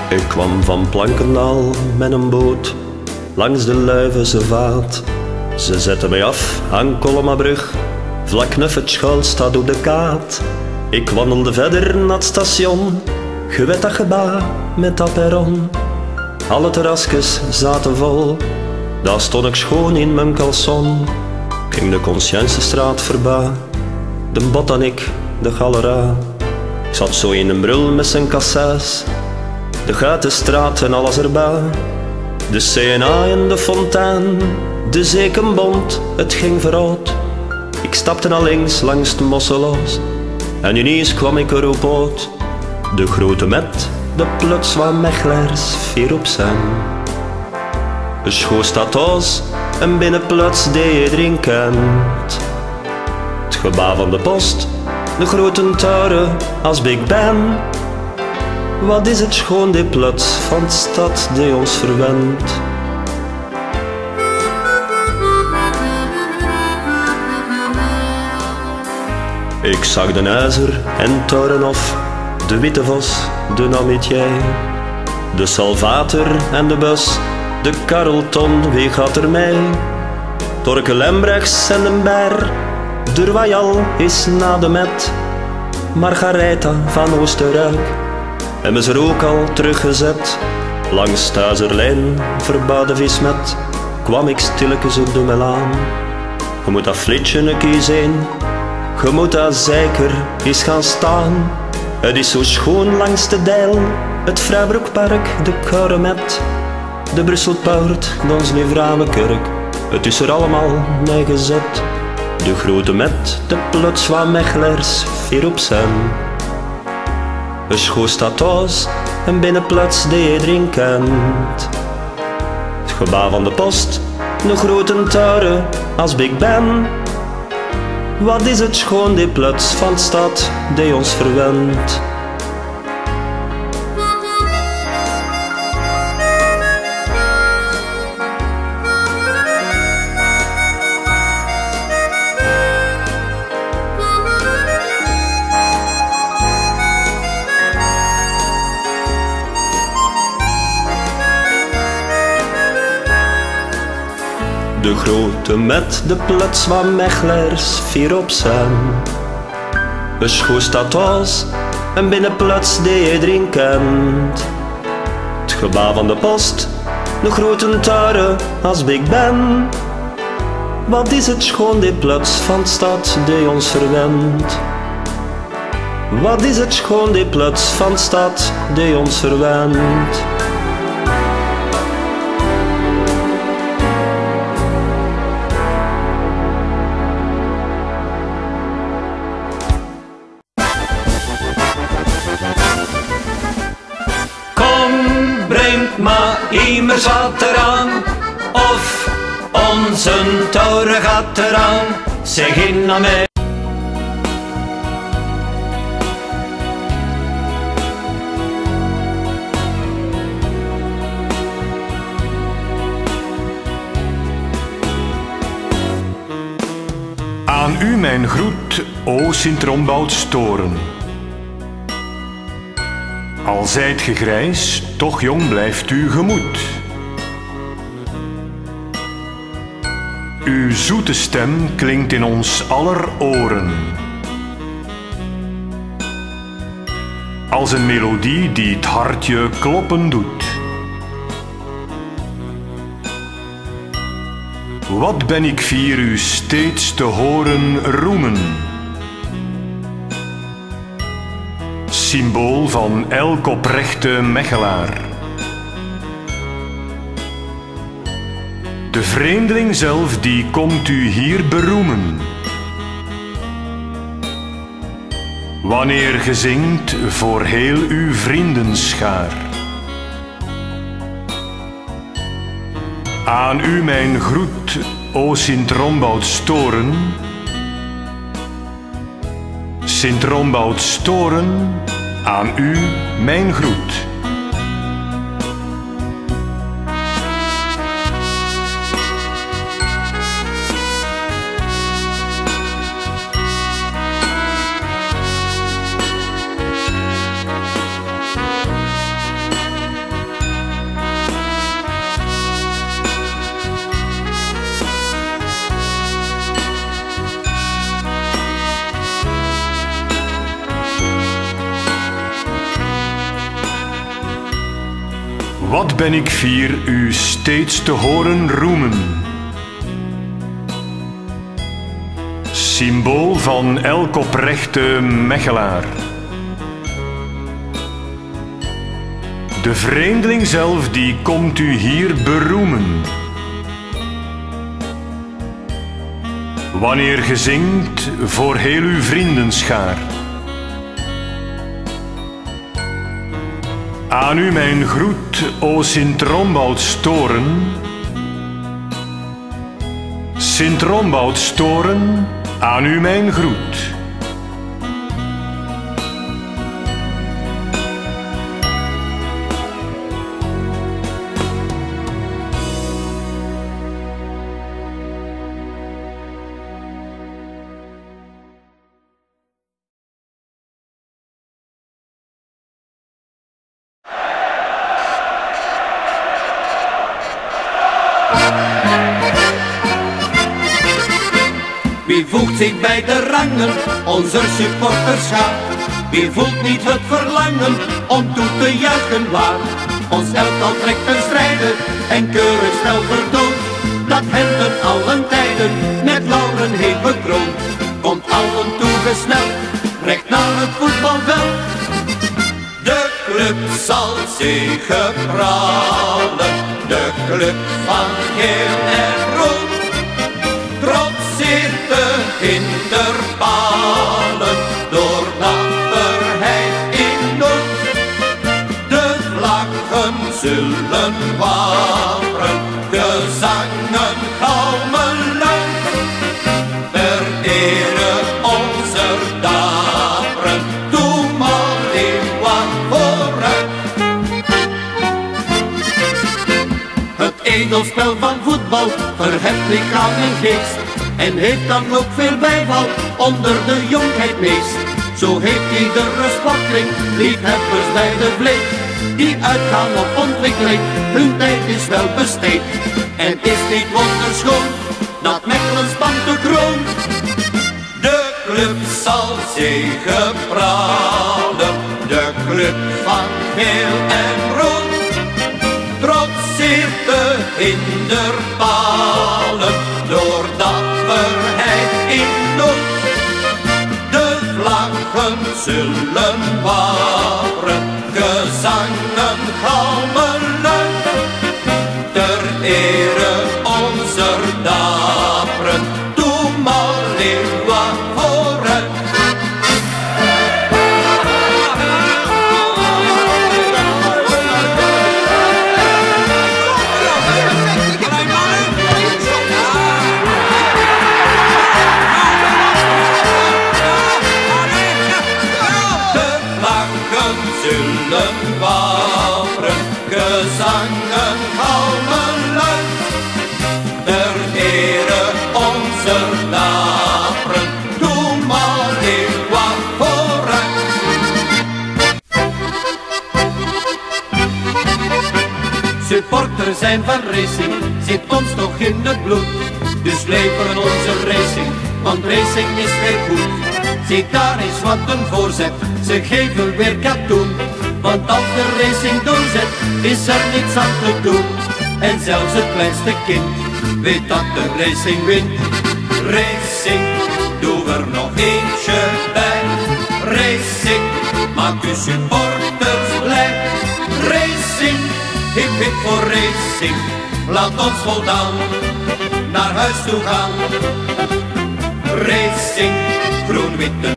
Ik kwam van Plankendaal met een boot langs de Luivense vaart. Ze zetten mij af aan Kolmabrug, vlak nuf het schuil staat op de kaart. Ik wandelde verder naar het station, gewet dat gebouw met dat perron. Alle terrasjes zaten vol, daar stond ik schoon in mijn caleçon. Ging de Conscientiestraat voorbij, de Botaniek, de Galera. Ik zat zo in een brul met zijn kasseis, de Guitenstraat en alles erbij. De CNA en de fontein, de Zekenbond, het ging vooruit. Ik stapte naar links langs de Mosseloos en ineens kwam ik erop uit. De grote met, de plots van Mechlers, vier op zijn. Een school staat thuis en binnen plots deed je drinkend. Het gebouw van de post, de grote toren als Big Ben. Wat is het schoon die plots van de stad die ons verwendt. Ik zag de IJzer en Torenhof, de Witte Vos, de Namitier, de Salvator en de Bus, de Carlton, wie gaat er mee? Torke Lembrechts en den Ber, de Royal is na de Met, Margaretha van Oostenrijk hebben ze er ook al teruggezet. Langs de IJzerlijn, voorbij de Vismet, kwam ik stilletjes op de Melaan. Je moet dat flitsje een keer zien, je moet daar zeker eens gaan staan. Het is zo schoon langs de Dijl, het Vrijbroekpark, de Koremet, de Brusselpoort, ons Lieframekerk. Het is er allemaal neergezet. De grote met, de plots van Mechlers, vier op zijn. Een school staat thuis en binnen plots de je drinkend. Het gebouw van de post, de grote toren als Big Ben. Wat is het schoon die plots van de stad die ons verwendt. De grote met, de plots van Mechlers, vier op zijn. Een school staat thuis en binnen plots de je drinkend. Het gebouw van de post, de grote toren als Big Ben. Wat is het schoon die plots van de stad die ons verwendt. Wat is het schoon die plots van de stad die ons verwendt. Maar immers wat eraan, of onze toren gaat eraan, zeg in aan mij. Aan u mijn groet, o Sint-Rombouts toren. Al zijt ge grijs, toch jong blijft uw gemoed. Uw zoete stem klinkt in ons aller oren. Als een melodie die het hartje kloppen doet. Wat ben ik fier u steeds te horen roemen. Symbool van elk oprechte Mechelaar. De vreemdeling zelf die komt u hier beroemen. Wanneer ge zingt voor heel uw vriendenschaar. Aan u mijn groet, o Sint-Rombouts toren. Sint-Rombouts toren, aan u mijn groet. wat ben ik fier u steeds te horen roemen. Symbool van elk oprechte Mechelaar. De vreemdeling zelf die komt u hier beroemen. Wanneer ge zingt voor heel uw vriendenschaar. Aan u mijn groet, o Sint-Rombouts-toren. Sint-Rombouts-toren, aan u mijn groet. Wie voegt zich bij de rangen, onze supporterschap? Wie voelt niet het verlangen om toe te juichen waar? Ons elftal trekt ten strijde en keurig snel verdood. Dat hen allen tijden met lauren heeft bekroond. Komt allen toegesneld, recht naar het voetbalveld. De club zal zegepralen, de club van geel en rood. Trotseert de hinderpalen door dapperheid in nood. De vlaggen zullen waperen, gezangen galmen luid. Ter ere onze daperen, doe maar Leeuwen vooruit. Het edelspel van voetbal verheft lichaam en geest en heeft dan ook veel bijval onder de jonkheid meest. Zo heeft iedere sportkring liefhebbers bij de vleet, die uitgaan op ontwikkeling, hun tijd is wel besteed. En is niet wonderschoon dat Mechelen spant de kroon. De club zal zegepralen, de club van geel en rood. Trotseert de hinderpalen door dapperheid in nood. De vlaggen zullen waperen, gezangen galmen luid. Ter ere onze daperen, doe maar Leeuwen vooruit. Zullen waperen, gezangen galmen luid. Ter ere onze daperen, doe maar Leeuwen vooruit. Supporters zijn van racing, zit ons toch in het bloed. Dus leveren onze racing, want racing is weer goed. Zie daar eens wat een voorzet, ze geven weer katoen. Want als de racing doorzet, is er niets aan te doen. En zelfs het kleinste kind weet dat de racing wint. Racing, doe er nog eentje bij. Racing, maak uw supporters blij. Racing, hip hip voor racing. Laat ons voldaan naar huis toe gaan. Racing, groen-witte